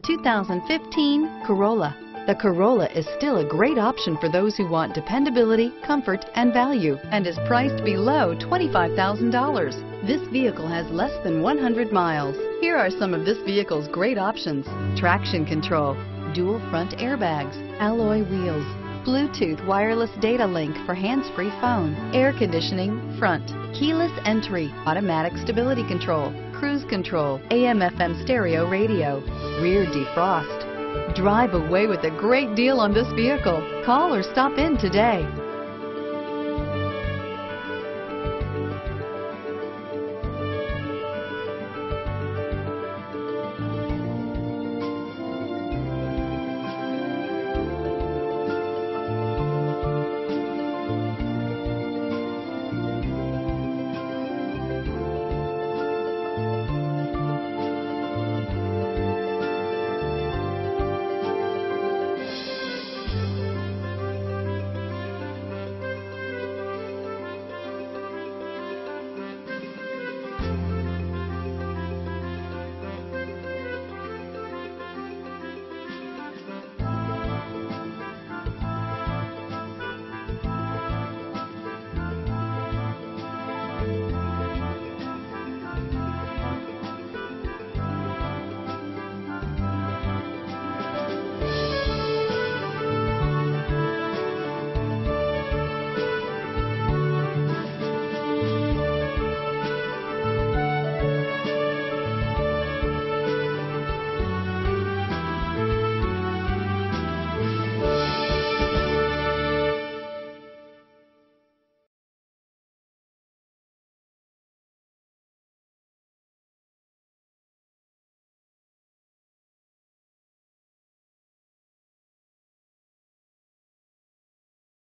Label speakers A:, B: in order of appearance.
A: 2015 Corolla. The Corolla is still a great option for those who want dependability, comfort, and value, and is priced below $25,000. This vehicle has less than 100 miles. Here are some of this vehicle's great options: traction control, dual front airbags, alloy wheels, Bluetooth wireless data link for hands-free phone, air conditioning front, keyless entry, automatic stability control, cruise control, AM/FM stereo radio, rear defrost. Drive away with a great deal on this vehicle. Call or stop in today.